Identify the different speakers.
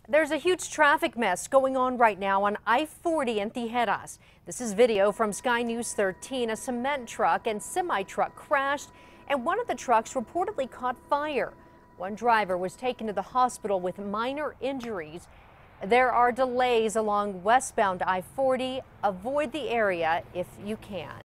Speaker 1: There's a huge traffic mess going on right now on I-40 in Tijeras. This is video from Sky News 13. A cement truck and semi-truck crashed, and one of the trucks reportedly caught fire. One driver was taken to the hospital with minor injuries. There are delays along westbound I-40. Avoid the area if you can.